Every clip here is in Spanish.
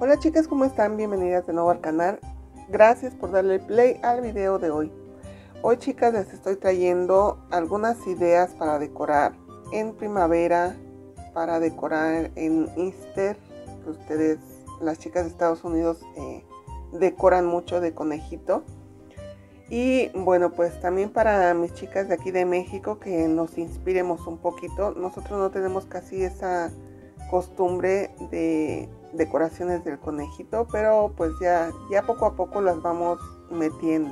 Hola chicas, ¿cómo están? Bienvenidas de nuevo al canal. Gracias por darle play al video de hoy. Hoy chicas les estoy trayendo algunas ideas para decorar en primavera, para decorar en Easter, que ustedes, las chicas de Estados Unidos, decoran mucho de conejito. Y bueno, pues también para mis chicas de aquí de México, que nos inspiremos un poquito. Nosotros no tenemos casi esa costumbre de decoraciones del conejito, pero pues ya poco a poco las vamos metiendo.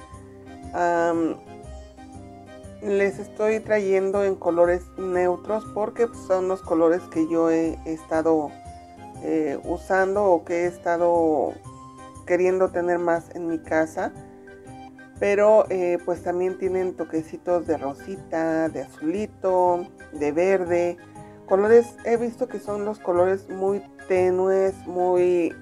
Les estoy trayendo en colores neutros porque pues, son los colores que yo he estado usando o que he estado queriendo tener más en mi casa. Pero pues también tienen toquecitos de rosita, de azulito, de verde. Colores, he visto que son los colores muy tenues, muy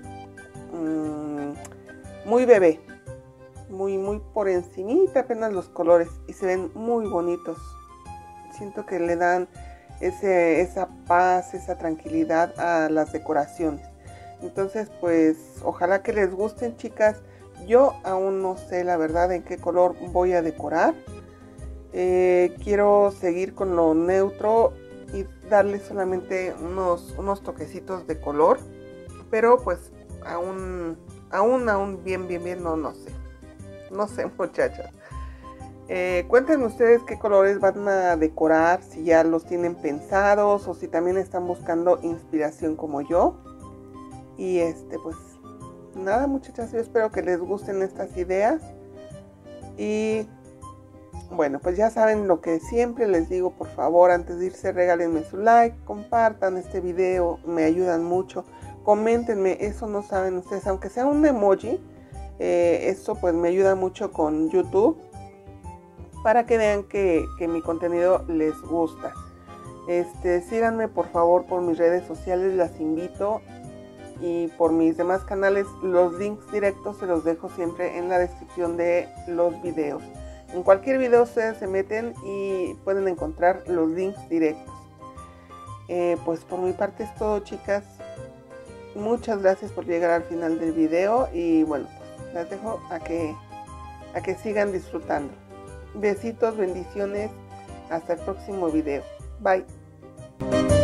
bebé. Muy por encimita apenas los colores. Y se ven muy bonitos. Siento que le dan esa paz, esa tranquilidad a las decoraciones. Entonces pues ojalá que les gusten chicas. Yo aún no sé la verdad en qué color voy a decorar. Quiero seguir con lo neutro y darle solamente unos toquecitos de color. Pero pues aún bien no sé. No sé muchachas. Cuéntenme ustedes qué colores van a decorar, si ya los tienen pensados o si también están buscando inspiración como yo. Y pues nada muchachas, yo espero que les gusten estas ideas. Y bueno, pues ya saben lo que siempre les digo, por favor, antes de irse regálenme su like, compartan este video, me ayudan mucho. Coméntenme, eso no saben ustedes, aunque sea un emoji, eso pues me ayuda mucho con YouTube, para que vean que mi contenido les gusta. Síganme por favor por mis redes sociales, las invito. Y por mis demás canales, los links directos se los dejo siempre en la descripción de los videos. En cualquier video ustedes se meten y pueden encontrar los links directos. Pues por mi parte es todo chicas. Muchas gracias por llegar al final del video. Y bueno, pues las dejo a que sigan disfrutando. Besitos, bendiciones. Hasta el próximo video. Bye.